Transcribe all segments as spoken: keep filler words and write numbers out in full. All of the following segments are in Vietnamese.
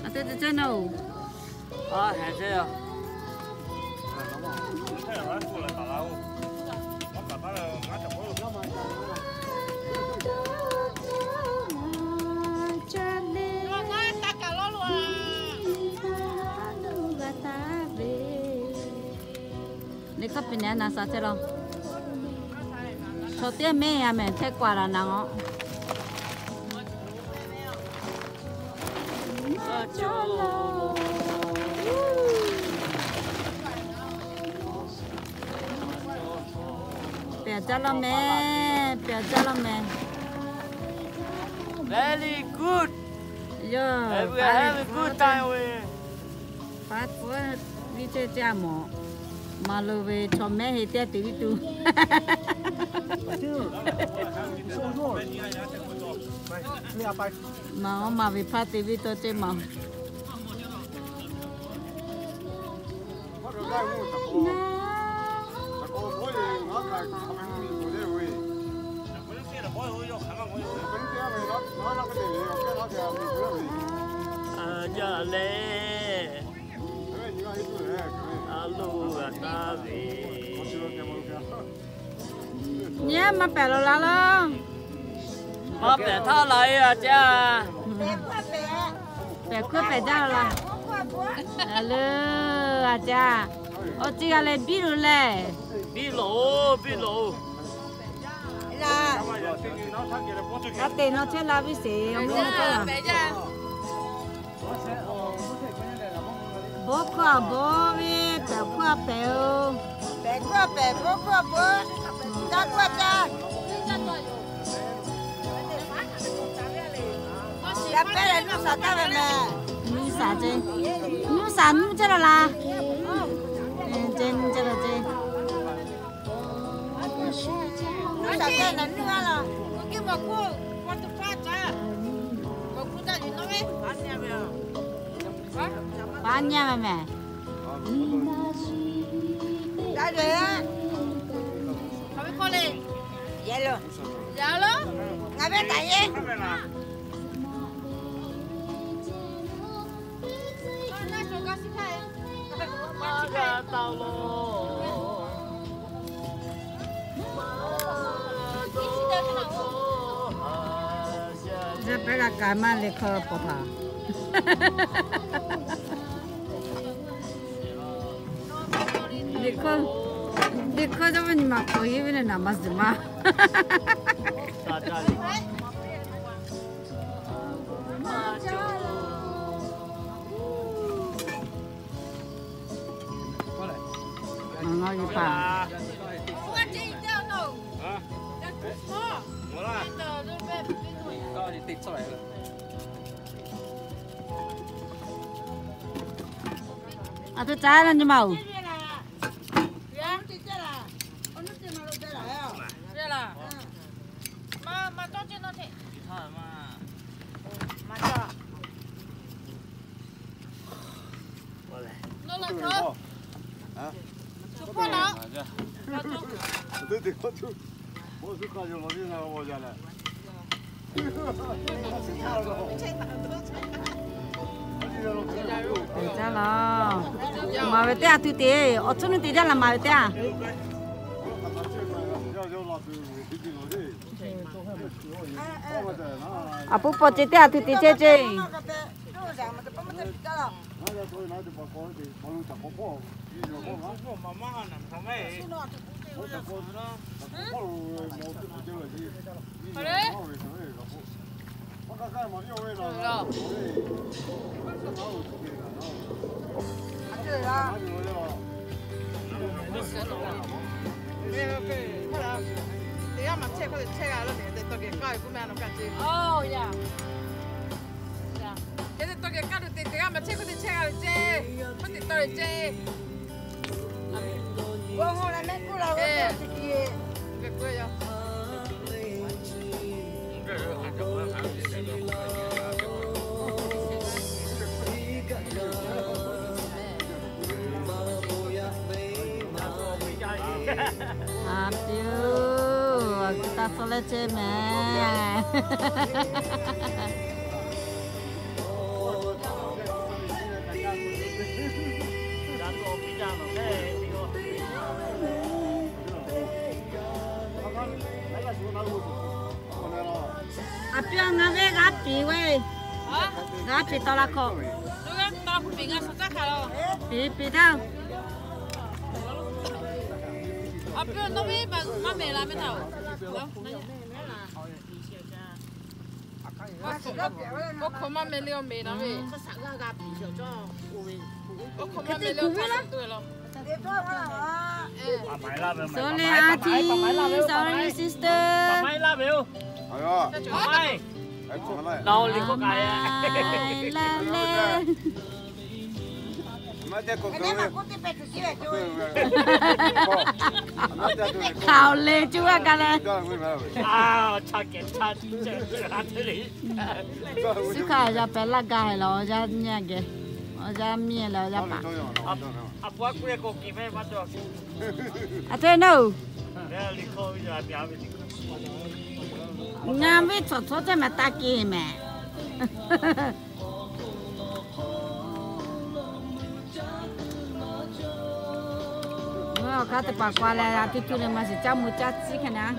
à thế thế chơi nào à hay chơi à đi khắp bên này là sao thế đâu số tiền mấy à mẹ thấy quà là nào bè cho lo mẹ bè cho lo mẹ very good yeah we are having good time we phát phớt đi chơi cha mỏ mà lừa về cho mẹ thì tiếc tí tu mà mà vì phát tivi tôi chơi mà à giờ lê alo ta về nhé mà bẻ rồi là mà bẻ thao lại à cha bẻ cướp bẻ ra là alo à cha ô chị à lên bi rồi lẹ bi lỗ bi lỗ là cái tiền nó chết là vì gì ông nói là bố qua bố đi bẻ qua bẻo bẻ qua bẻ bố qua bố cha qua cha cha bé là nó sao ta về mẹ nu sa chứ nu sa nu chứ là trên chứ là trên nó sao cái này nữa là cái mà cô con tự phát cha mà cô ta gì nó ấy bán nhà về bán nhà mẹ đã rồi á không biết con đi dạ luôn dạ luôn ngay bên tại gì tao lo giờ bé là cái mà lấy khờ bỏ thà lấy khờ lấy khờ cho mình mà có gì bên này nằm mà gì mà ngon gì phải à tôi trái lên như màu cha lo mà về tết tụi tê ở chỗ này tê ra làm mà về tết à bố bố chơi tết tụi tê chơi chơi Oh yeah. Yeah. Thế thì tôi cái cắt được tiền cái mà chết có tiền chơi là chơi, có tiền tôi là chơi. Cô ngồi lại mấy cô là cái gì? Cái quê đâu? à tiêu kita soleh chơi mẹ Đó bị tao là khổ. Đúng không? Tao cũng bị ngã sắp chắc cả rồi. Bị bị đâu? À, bây giờ nó biết mà má mẹ làm thế nào? Có không má mẹ liều mẹ đó vậy? Có không má mẹ liều tám tuổi rồi. Sorry auntie, sorry sister. Máy lá biểu. Máy. Đâu liền có cái à. La la. Khảo lê chú à cả này. À, chắc cái chắc chắc thế này. Sư khảo ra bé là gai lo ra nhà kìa. Ra mía là ra bạc. À, bữa cuối cùng kịp hay bắt được. À thế đâu? Đây là khâu giờ béo bị. Nhà với chỗ chỗ cho mà ta kia mà. Nó có thể bảo qua lại thì tôi mà sẽ cho một chút gì cái nào.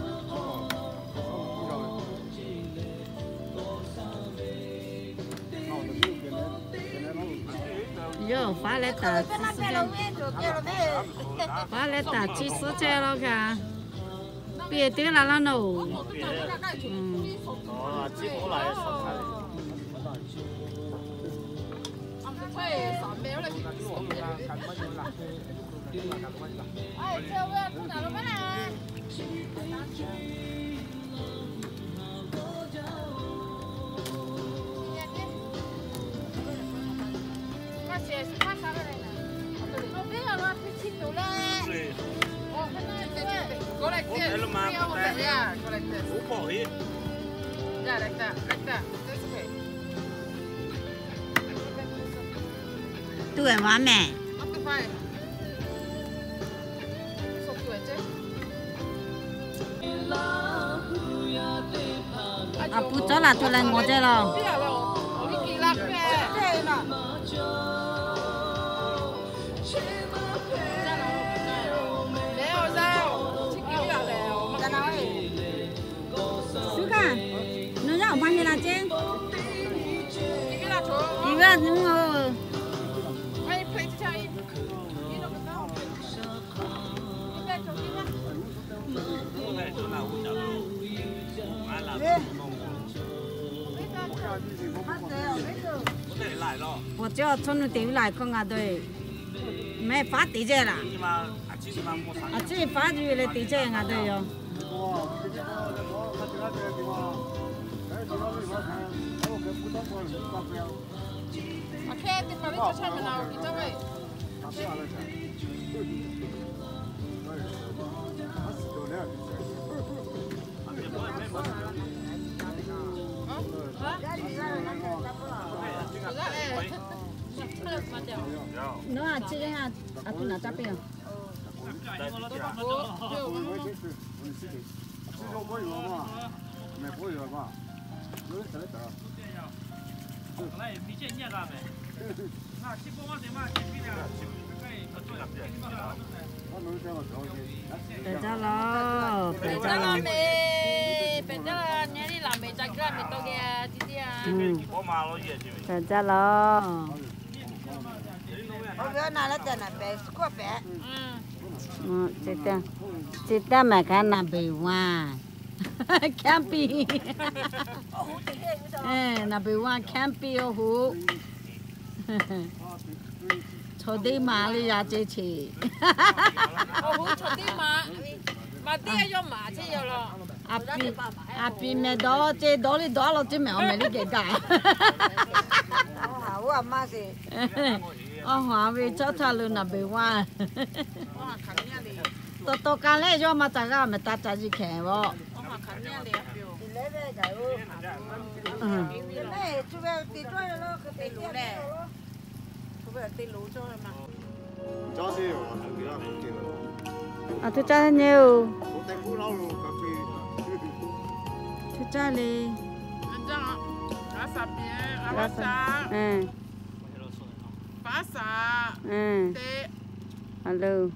Yo, phá lẽ tờ phá lẽ tờ chỉ số chơi lo cả. Bây giờ là nó nổ. Ờ, chỉ có lại sáu cái. Go like this. Yeah, go like this. Yeah, like that, like that. That's okay. Tuổi má mẹ. Okay, fine. So tuổi chứ. À, bút cho là tôi lại ngồi chơi rồi. Biết rồi. Đi kỳ lạ kìa. Thế mà. Leo sao? Chị kêu là leo. Mà cái nói. Sư cả. Nó ra ở bao nhiêu là chứ? Chị biết là chỗ. Chị biết đúng rồi. Hay play to tell you. You know what? You bet chỗ kia. Tôi cho thôn nó tìm lại con à tôi. Mẹ phát tí chơi là. À chị phát gì là tí chơi à tôi rồi. Okay, thì phải cho xem nào kita vậy. Nó à chị ha, à tôi nào chấp đi à? Để cho lo, để cho lo. Bây giờ nhà đi làm mấy trái cây mấy tô kia tí tí à. Để cho lo. Bây giờ nào là tiền là bé, quá bé. Ừ, chị ta, chị ta mà cái nào bị hoa, campy. Eh, nào bị hoa campy ô hú. Cho đi mà đi ra chơi chị. Ô hú cho đi mà, mà đi cho mà chứ giờ lo. À pi, à pi mẹ đó chơi đó đi đó lo chứ mẹ mẹ đi cái cả. Hảo à mà gì. Ờ hóa vì cho thà luôn là bị hoa. Tôi tôi cái này cho mà tại sao mà ta chạy gì khéo vậy? Ừ. À tôi cha nhiều. Tôi cha đi. Ừ. Ừ. Alo.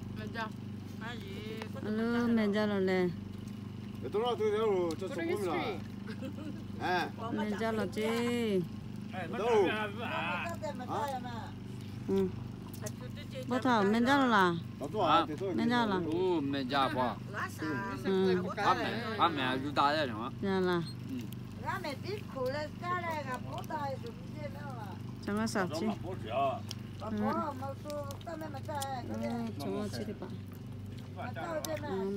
Alo, mình ra rồi nè. Mình ra rồi chứ. 嗯，不头没着了啦，没着了。 哦，没家伙。 嗯， 他们他们就打的什么？ 这样了。 嗯。 怎么少去？嗯，嗯，怎么去的吧？嗯。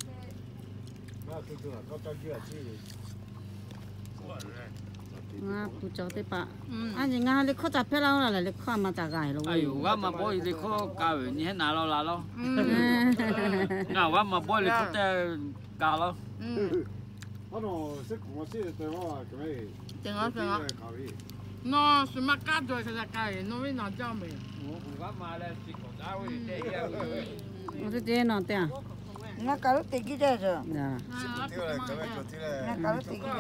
啊，不着的吧？嗯。啊，人家你靠杂片啦，来你靠嘛杂个咯。 哎呦，我嘛不你靠教你喺哪咯哪咯。嗯。那我嘛不你靠在教咯。 嗯。 我喏，識我識對我咁樣。 對我對我。喏，什麼家做其實家人，喏，你拿椒沒？ 我我買咧是講家會嘅。 我是這樣的。 我搞到地基啫，就。 呀。 我搞到地基啫。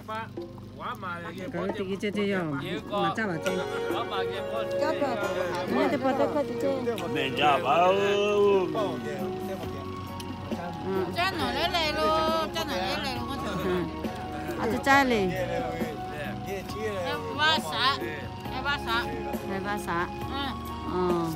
搞到地基啫啫喲，嘛咋話啫？ 交咗。 你哋把它快啲啫。 沒家包。 嗯。真係嚟嚟咯，真係嚟嚟咯，我就。 嗯。啊，就齋嚟。 誒挖啥？誒挖啥？ 係挖啥？ 嗯。 哦。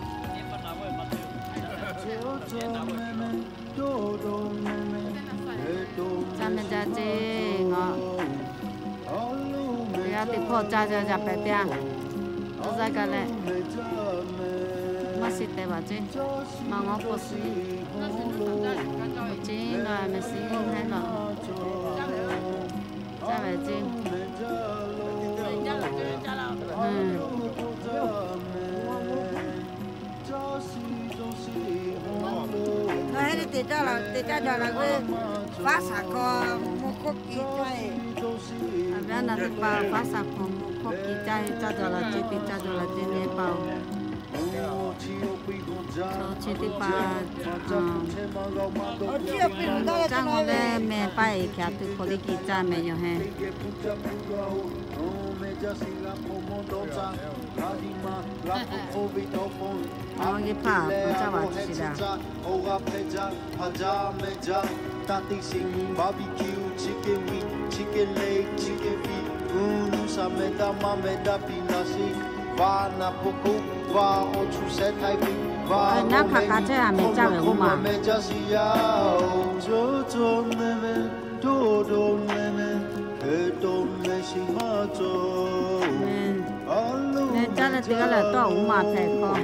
咱們家姐我，你要啲破炸就入白邊，都在個咧，我識得話啫，嘛我不識，知我咪識喺度，真係知，嗯。我喺你地家啦，地家就係佢發啥個木曲機仔，啊邊那啲包發啥個木曲機仔，揸咗啦，這啲揸咗啦，這啲包，做這啲包，嗯，將我咧咩擺其他對嗰啲機仔咪用係。我嘅怕，我真話是啦。那卡卡車還沒炸嘅嘛？嗯，你炸了這個了多五毛才高。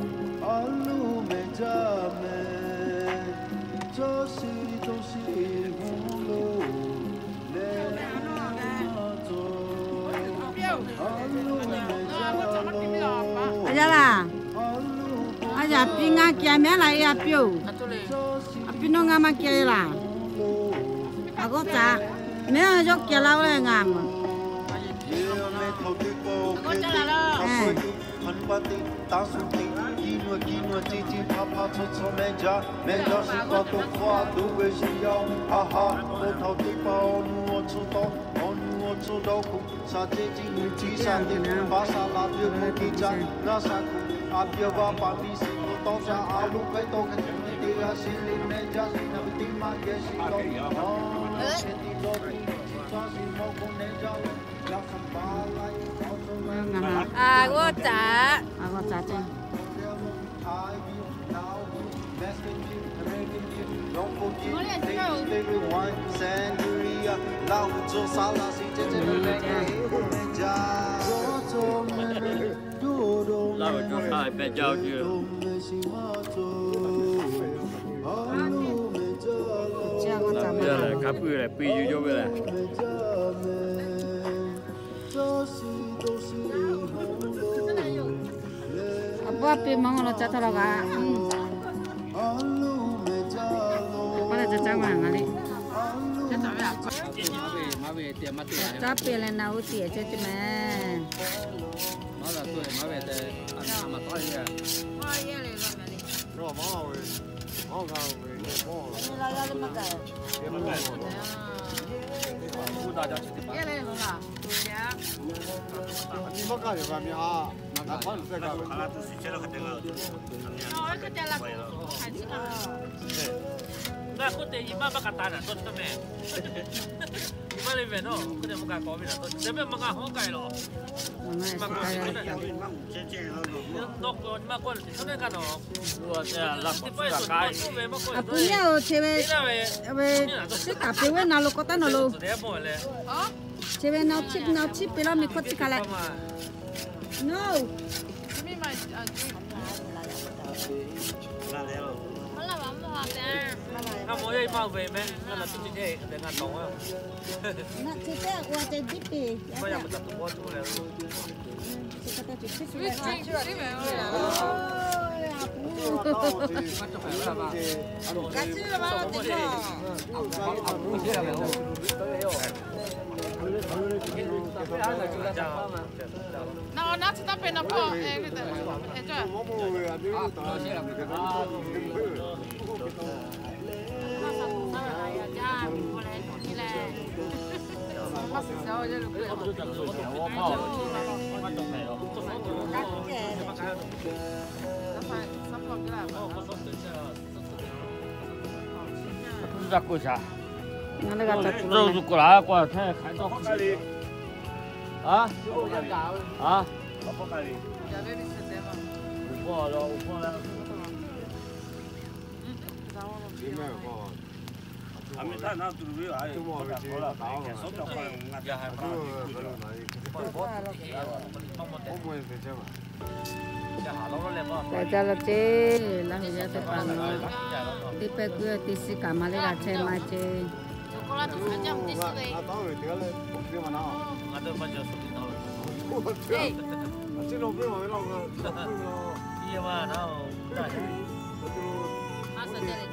哎呀啦，哎呀，邊個見面來呀表？啊邊度啱啱見啦？啊個咋？沒有就見到了啱嘛？ 我進來了。 哎。 啊，我炸。 啊，我炸啫。 老就太别着急了。那别了，看不了，必须就不了。 apa pi mang lo cha thalo ga apa la cha cha ma ngali cha pi le na u ti che che me nó là tuổi mà về để ăn mà to như rồi mỏ rồi mỏ cao rồi mỏ 你来来，你们干。 你们干什么面啊？那反正这个。 那我哋一般不簡單啊，都得咩？一般你明咯，佢哋冇介講咩啦，你咩冇介好計咯？ 那是大家。 那个你妈过来，现在看到我这拉不出来开。 啊，不要切呗，呃呗，这大别位拿路过单拿路。啊？切呗，拿切拿切别了没过去开来。No。没买啊。 那我要买回没？那那今天在那动啊。 那这个我在这边。 我也不知道我出来了。 这个就吃出来了。 那我拿起那边的破，哎，这个，哎这。 不知道过啥？ 那那个肉是过来过来，看看到。啊？啊？五破了，五破了。 还没看那都没有，还有好了，手表快，我家还快。 大家了这，然后要去办了，第八个第四干嘛的啦？车买车。 我那都参加不第四个。 我都把脚收进到了。 哎， 这种被我们那个， 一万然后。 二十个人。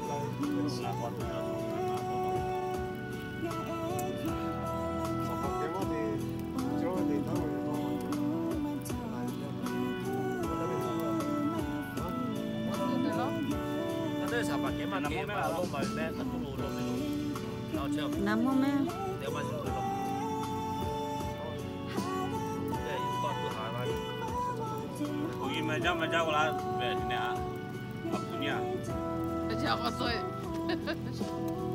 啥吧？给嘛给嘛，老买咩？他不路路没路，然后就。 那么咩？ 两万就对了。对，有挂不好嘛？ 我一买家买家过来，别今天啊，啊姑娘。 这家伙说。